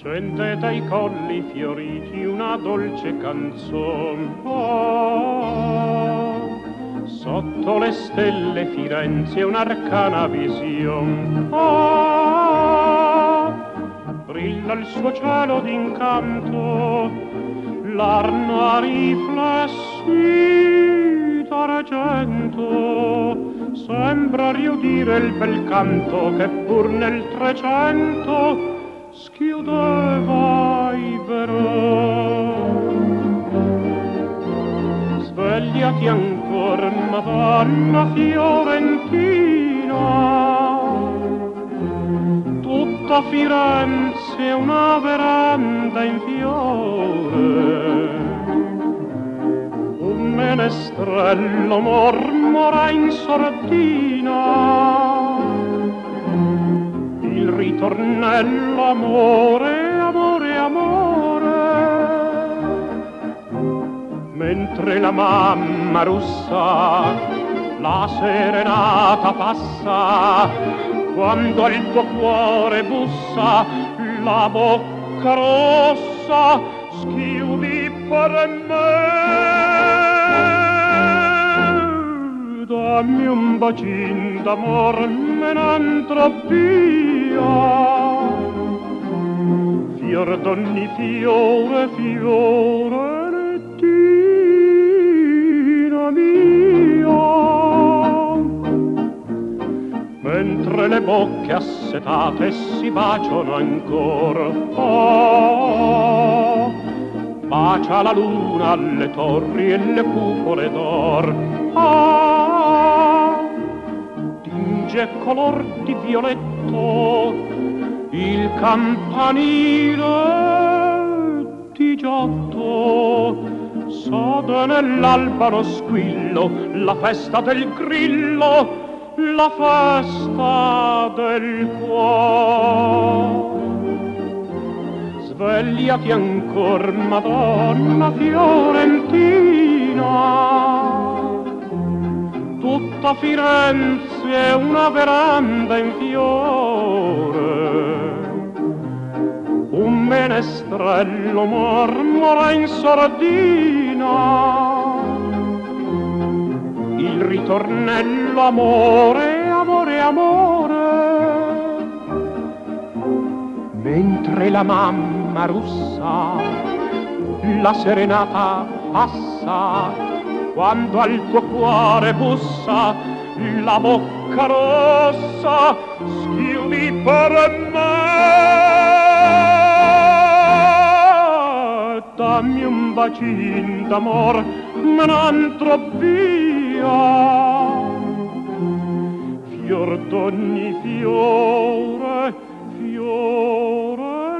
Scende dai colli fioriti una dolce canzone. Oh, sotto le stelle Firenze un'arcana vision. Oh, brilla il suo cielo d'incanto, l'arna riflessi d'argento. Sembra riudire il bel canto che pur nel Trecento schiudeva i veroni. Svegliati ancor, Madonna Fiorentina, tutta Firenze è una veranda in fiore. Un menestrello mormora in sordina il ritornello amore, amore, amore. Mentre la mamma russa la serenata passa, quando al tuo cuore bussa la bocca rossa, schiudi per me. Dammi un bacin d'amor, me n'andrò via. Fior d'ogni fiore, fiore, rettina mia. Mentre le bocche assetate si baciano ancora, oh, bacia la luna alle torri e le cupole d'or, oh, tinge color di violetto il campanile di Giotto. Sode nell'albano squillo la festa del grillo, la festa del cuore. Svegliati ancor, Madonna Fiorentina, tutta Firenze è una veranda in fiore. Un menestrello mormora in sordina il ritornello amore, amore, amore. Mentre la mamma russa la serenata passa, quando al tuo cuore bussa la bocca rossa, schiudi per me. Dammi un bacin d'amor, me n'andrò via. Fior d'ogni fiore, fiore